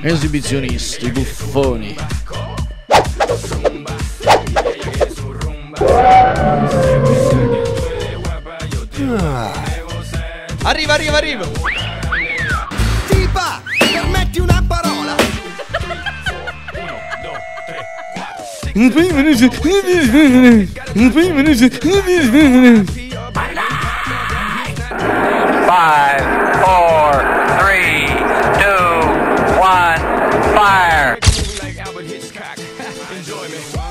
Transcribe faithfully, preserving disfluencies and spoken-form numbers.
Esibizionisti, buffoni. Ah. Arriva, arriva, arriva. Tipa, permetti una parola. Five, four, three, two, one, fire. Like Albert Hitchcock. Enjoy me.